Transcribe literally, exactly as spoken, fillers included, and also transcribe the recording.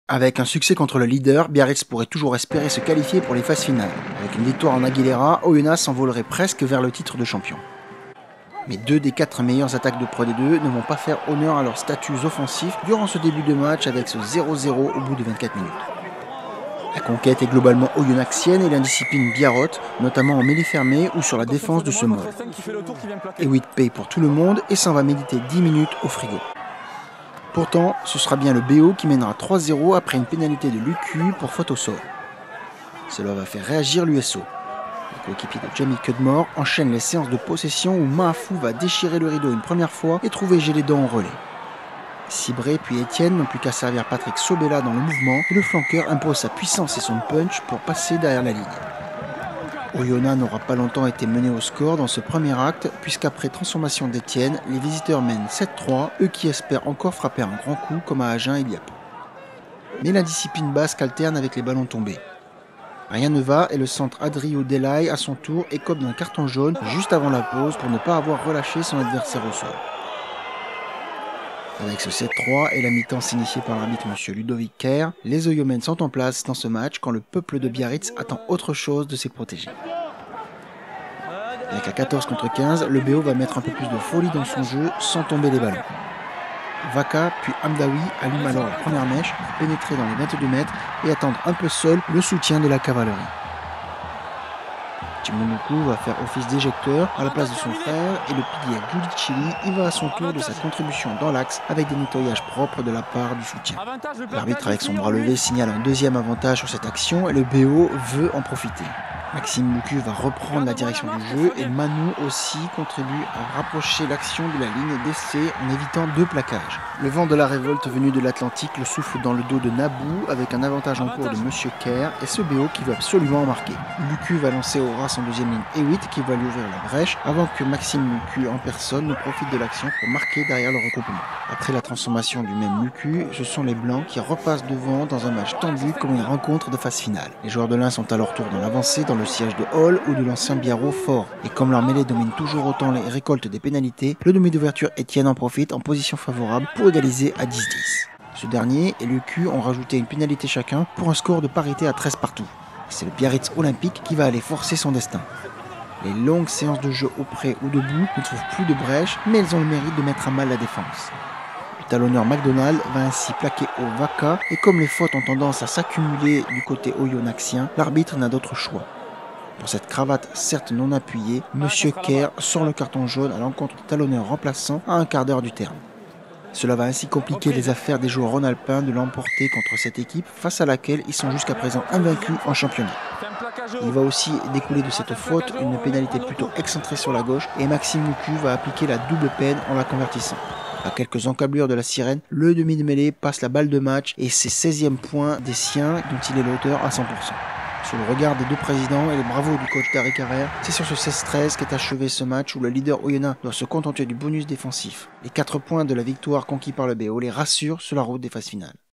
Avec un succès contre le leader, Biarritz pourrait toujours espérer se qualifier pour les phases finales. Avec une victoire en Aguilera, Oyonnax s'envolerait presque vers le titre de champion. Mais deux des quatre meilleures attaques de Pro D deux ne vont pas faire honneur à leurs statuts offensifs durant ce début de match avec ce zéro zéro au bout de vingt-quatre minutes. La conquête est globalement oyonnaxienne et l'indiscipline biarrote, notamment en mêlée fermée ou sur la défense de ce mode. Hewitt paye pour tout le monde et s'en va méditer dix minutes au frigo. Pourtant, ce sera bien le B O qui mènera trois zéro après une pénalité de l'U Q pour faute au sol. Cela va faire réagir l'U S O. Le coéquipier de Jamie Cudmore enchaîne les séances de possession où Mahafou va déchirer le rideau une première fois et trouver Gélédan en relais. Cibré puis Etienne n'ont plus qu'à servir Patrick Sobella dans le mouvement et le flanqueur impose sa puissance et son punch pour passer derrière la ligne. Oyonnax n'aura pas longtemps été mené au score dans ce premier acte, puisqu'après transformation d'Etienne, les visiteurs mènent sept trois, eux qui espèrent encore frapper un grand coup comme à Agen il y a peu. Mais la discipline basque alterne avec les ballons tombés. Rien ne va et le centre Adrio Delay à son tour écope d'un carton jaune juste avant la pause pour ne pas avoir relâché son adversaire au sol. Avec ce sept trois et la mi-temps signifiée par l'arbitre M. Ludovic Kerr, les Oyomens sont en place dans ce match quand le peuple de Biarritz attend autre chose de ses protégés. Avec la quatorze contre quinze, le B O va mettre un peu plus de folie dans son jeu sans tomber les ballons. Vaka puis Hamdaoui allument alors la première mèche pour pénétrer dans les vingt-deux mètres et attendre un peu seul le soutien de la cavalerie. Timonuku va faire office d'éjecteur à la place de son frère et le pilier Giudicelli y va à son tour de sa contribution dans l'axe avec des nettoyages propres de la part du soutien. L'arbitre avec son bras levé signale un deuxième avantage sur cette action et le B O veut en profiter. Maxime Lucu va reprendre la direction du jeu et Manu aussi contribue à rapprocher l'action de la ligne d'essai en évitant deux plaquages. Le vent de la révolte venu de l'Atlantique le souffle dans le dos de Nabou avec un avantage en cours de Monsieur Kerr et ce B O qui veut absolument en marquer. Lucu va lancer au ras en deuxième ligne Hewitt qui va lui ouvrir la brèche avant que Maxime Lucu en personne ne profite de l'action pour marquer derrière le regroupement. Après la transformation du même Lucu, ce sont les Blancs qui repassent devant dans un match tendu comme une rencontre de phase finale. Les joueurs de l'Ain sont à leur tour dans l'avancée dans le siège de Hall ou de l'ancien Biarro fort. Et comme leur mêlée domine toujours autant les récoltes des pénalités, le demi d'ouverture Etienne en profite en position favorable pour égaliser à dix dix. Ce dernier et le Q ont rajouté une pénalité chacun pour un score de parité à treize partout. C'est le Biarritz Olympique qui va aller forcer son destin. Les longues séances de jeu auprès ou debout ne trouvent plus de brèche, mais elles ont le mérite de mettre à mal la défense. Le talonneur McDonald va ainsi plaquer au Vaka et comme les fautes ont tendance à s'accumuler du côté oyonnaxien, l'arbitre n'a d'autre choix. Pour cette cravate certes non appuyée, Monsieur Kerr sort le carton jaune à l'encontre du talonneur remplaçant à un quart d'heure du terme. Cela va ainsi compliquer les affaires des joueurs rhône-alpins de l'emporter contre cette équipe face à laquelle ils sont jusqu'à présent invaincus en championnat. Il va aussi découler de cette faute une pénalité plutôt excentrée sur la gauche et Maxime Lucu va appliquer la double peine en la convertissant. À quelques encablures de la sirène, le demi de mêlée passe la balle de match et c'est seizième point des siens dont il est l'auteur à cent pour cent. Sur le regard des deux présidents et les bravos du coach Tariq Carrère, c'est sur ce seize treize qu'est achevé ce match où le leader Oyonnax doit se contenter du bonus défensif. Les quatre points de la victoire conquis par le B O les rassurent sur la route des phases finales.